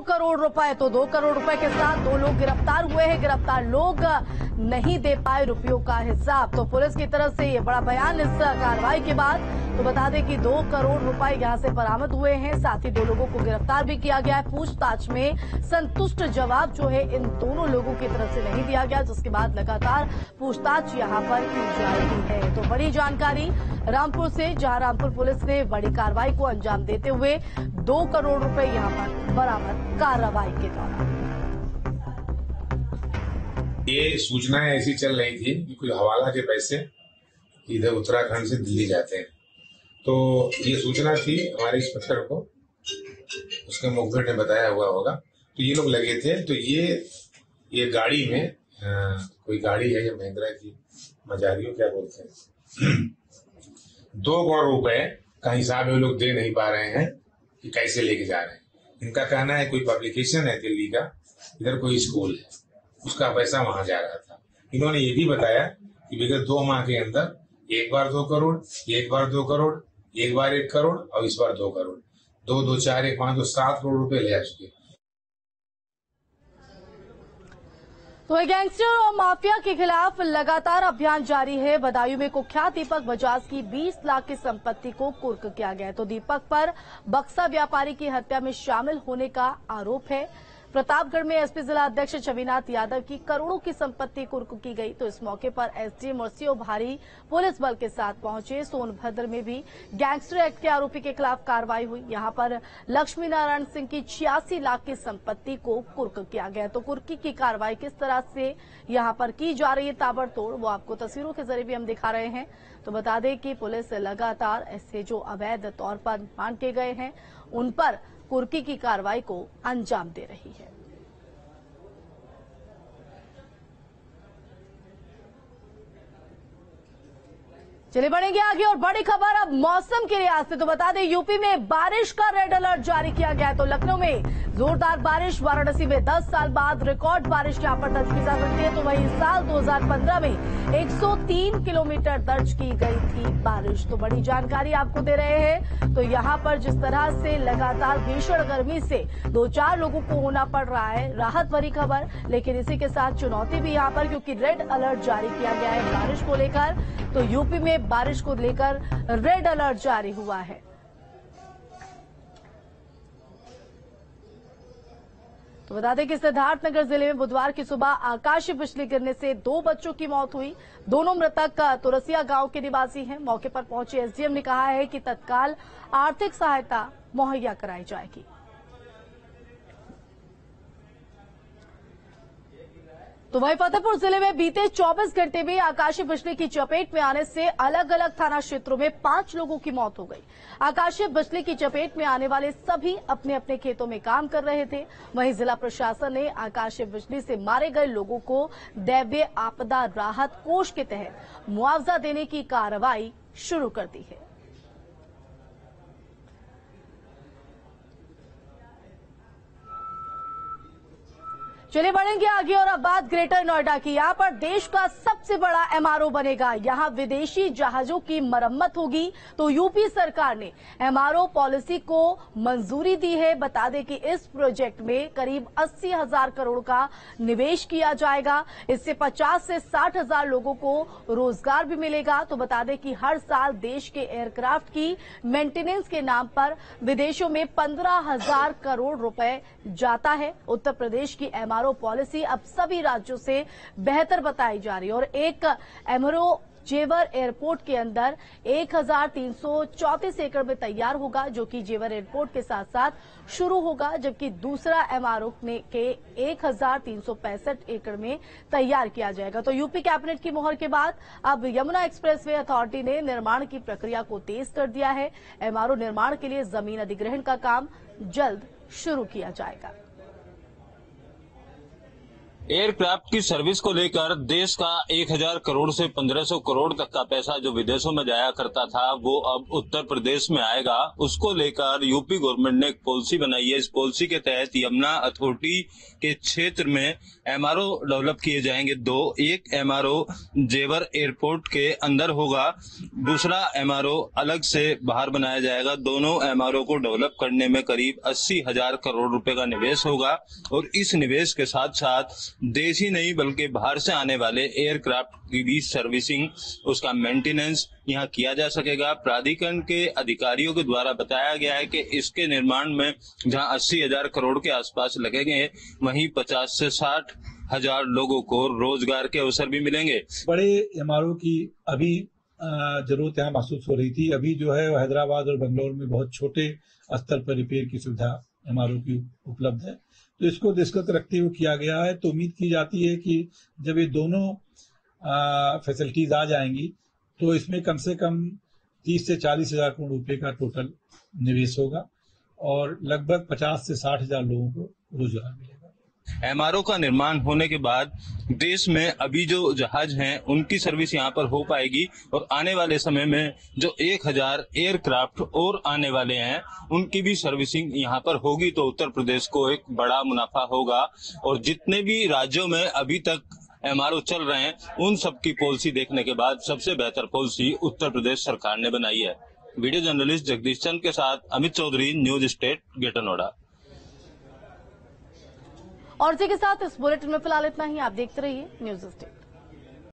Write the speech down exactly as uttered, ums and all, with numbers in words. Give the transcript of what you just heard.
करोड़ रुपए, तो दो करोड़ रुपए के साथ दो लोग गिरफ्तार हुए हैं। गिरफ्तार लोग नहीं दे पाए रुपयों का हिसाब। तो पुलिस की तरफ से ये बड़ा बयान इस कार्रवाई के बाद। तो बता दें कि दो करोड़ रुपए यहां से बरामद हुए हैं। साथ ही दो लोगों को गिरफ्तार भी किया गया है। पूछताछ में संतुष्ट जवाब जो है इन दोनों लोगों की तरफ से नहीं दिया गया, जिसके बाद लगातार पूछताछ यहां पर की जा रही है। तो बड़ी जानकारी रामपुर से, जहां रामपुर पुलिस ने बड़ी कार्रवाई को अंजाम देते हुए दो करोड़ रुपए यहां पर बरामद कार्रवाई के दौरान। ये सूचनाएं ऐसी चल रही थी कि कुछ हवाला के पैसे इधर उत्तराखंड से दिल्ली जाते हैं। तो ये सूचना थी हमारे इंस्पेक्टर को, उसके मुखबिर ने बताया हुआ होगा। तो ये लोग लगे थे। तो ये ये गाड़ी में आ, कोई गाड़ी है, ये महिंद्रा की मजारियो क्या बोलते हैं, दो करोड़ रुपए का हिसाब ये लोग दे नहीं पा रहे हैं कि कैसे लेके जा रहे हैं। इनका कहना है कोई पब्लिकेशन है दिल्ली का, इधर कोई स्कूल है, उसका पैसा वहां जा रहा था। इन्होंने ये भी बताया कि विगत दो माह के अंदर एक बार दो करोड़, एक बार दो करोड़, एक बार एक करोड़ और इस बार दो करोड़, दो दो चार एक पांच दो सात करोड़ रुपए ले आ चुके। तो गैंगस्टर और माफिया के खिलाफ लगातार अभियान जारी है। बदायूं में कुख्यात दीपक बजाज की बीस लाख की संपत्ति को कुर्क किया गया है। तो दीपक पर बक्सा व्यापारी की हत्या में शामिल होने का आरोप है। प्रतापगढ़ में एसपी जिला अध्यक्ष छविनाथ यादव की करोड़ों की संपत्ति कुर्क की गई। तो इस मौके पर एसडीएम और सीओ भारी पुलिस बल के साथ पहुंचे। सोनभद्र में भी गैंगस्टर एक्ट के आरोपी के खिलाफ कार्रवाई हुई। यहां पर लक्ष्मी नारायण सिंह की छियासी लाख की संपत्ति को कुर्क किया गया। तो कुर्की की कार्रवाई किस तरह से यहां पर की जा रही है ताबड़तोड़, वो आपको तस्वीरों के जरिए भी हम दिखा रहे हैं। तो बता दें कि पुलिस लगातार ऐसे जो अवैध तौर पर निर्माण किए गए हैं उन पर कुर्की की कार्रवाई को अंजाम दे रही है। चलिए बढ़ेंगे आगे और बड़ी खबर अब मौसम के लिहाज से। तो बता दें यूपी में बारिश का रेड अलर्ट जारी किया गया है। तो लखनऊ में जोरदार बारिश, वाराणसी में दस साल बाद रिकॉर्ड बारिश यहां पर दर्ज की जा सकती है। तो वहीं साल दो हज़ार पंद्रह में एक सौ तीन किलोमीटर दर्ज की गई थी बारिश। तो बड़ी जानकारी आपको दे रहे हैं। तो यहां पर जिस तरह से लगातार भीषण गर्मी से दो चार लोगों को होना पड़ रहा है, राहत भरी खबर, लेकिन इसी के साथ चुनौती भी यहां पर, क्योंकि रेड अलर्ट जारी किया गया है बारिश को लेकर। तो यूपी में बारिश को लेकर रेड अलर्ट जारी हुआ है। तो बता दें कि सिद्धार्थनगर जिले में बुधवार की सुबह आकाशीय बिजली गिरने से दो बच्चों की मौत हुई। दोनों मृतक तुरसिया गांव के निवासी हैं। मौके पर पहुंचे एसडीएम ने कहा है कि तत्काल आर्थिक सहायता मुहैया कराई जाएगी। तो वहीं फतेहपुर जिले में बीते चौबीस घंटे में आकाशीय बिजली की चपेट में आने से अलग अलग थाना क्षेत्रों में पांच लोगों की मौत हो गई। आकाशीय बिजली की चपेट में आने वाले सभी अपने अपने खेतों में काम कर रहे थे। वहीं जिला प्रशासन ने आकाशीय बिजली से मारे गए लोगों को दैवीय आपदा राहत कोष के तहत मुआवजा देने की कार्रवाई शुरू कर दी है। चलिए बढ़ेंगे आगे और अब बात ग्रेटर नोएडा की। यहाँ पर देश का सबसे बड़ा एमआरओ बनेगा। यहाँ विदेशी जहाजों की मरम्मत होगी। तो यूपी सरकार ने एमआरओ पॉलिसी को मंजूरी दी है। बता दें कि इस प्रोजेक्ट में करीब अस्सी हजार करोड़ का निवेश किया जाएगा। इससे पचास से साठ हजार लोगों को रोजगार भी मिलेगा। तो बता दें कि हर साल देश के एयरक्राफ्ट की मेंटेनेंस के नाम पर विदेशों में पंद्रह हजार करोड़ रुपए जाता है। उत्तर प्रदेश की एमआरओ पॉलिसी अब सभी राज्यों से बेहतर बताई जा रही है। और एक एमआरओ जेवर एयरपोर्ट के अंदर एक हजार तीन सौ चौंतीस एकड़ में तैयार होगा, जो कि जेवर एयरपोर्ट के साथ साथ शुरू होगा, जबकि दूसरा एमआरओ में के एक हजार तीन सौ पैंसठ एकड़ में तैयार किया जाएगा। तो यूपी कैबिनेट की मोहर के बाद अब यमुना एक्सप्रेसवे अथॉरिटी ने निर्माण की प्रक्रिया को तेज कर दिया है। एमआरओ निर्माण के लिए जमीन अधिग्रहण का काम जल्द शुरू किया जाएगा। एयरक्राफ्ट की सर्विस को लेकर देश का एक हज़ार करोड़ से पंद्रह सौ करोड़ तक का पैसा जो विदेशों में जाया करता था वो अब उत्तर प्रदेश में आएगा। उसको लेकर यूपी गवर्नमेंट ने एक पॉलिसी बनाई है। इस पॉलिसी के तहत यमुना अथॉरिटी के क्षेत्र में एमआरओ डेवलप किए जाएंगे। दो, एक एमआरओ जेवर एयरपोर्ट के अंदर होगा, दूसरा एमआरओ अलग से बाहर बनाया जाएगा। दोनों एमआरओ को डेवलप करने में करीब अस्सी हजार करोड़ रुपए का निवेश होगा और इस निवेश के साथ साथ देश ही नहीं बल्कि बाहर से आने वाले एयरक्राफ्ट की भी सर्विसिंग, उसका मेंटेनेंस यहाँ किया जा सकेगा। प्राधिकरण के अधिकारियों के द्वारा बताया गया है कि इसके निर्माण में जहाँ अस्सी हजार करोड़ के आसपास लगेंगे, वहीं पचास से साठ हजार लोगों को रोजगार के अवसर भी मिलेंगे। बड़े एमआरओ की अभी जरूरत यहाँ महसूस हो रही थी। अभी जो है हैदराबाद और बेंगलोर में बहुत छोटे स्तर पर रिपेयर की सुविधा एमआरओ की उपलब्ध है, तो इसको दृष्टिगत रखते हुए किया गया है। तो उम्मीद की जाती है कि जब ये दोनों फैसिलिटीज आ जाएंगी तो इसमें कम से कम तीस से चालीस हजार करोड़ रुपए का टोटल निवेश होगा और लगभग पचास से साठ हजार लोगों को रोजगार मिलेगा। एमआरओ का निर्माण होने के बाद देश में अभी जो जहाज हैं उनकी सर्विस यहाँ पर हो पाएगी और आने वाले समय में जो एक हजार एयरक्राफ्ट और आने वाले हैं उनकी भी सर्विसिंग यहाँ पर होगी। तो उत्तर प्रदेश को एक बड़ा मुनाफा होगा और जितने भी राज्यों में अभी तक एमआरओ चल रहे हैं उन सब की पॉलिसी देखने के बाद सबसे बेहतर पॉलिसी उत्तर प्रदेश सरकार ने बनाई है। वीडियो जर्नलिस्ट जगदीश चंद के साथ Amit Chaudhary, News State, Greater Noida. और इसी के साथ इस बुलेटिन में फिलहाल इतना ही। आप देखते रहिए न्यूज स्टेट।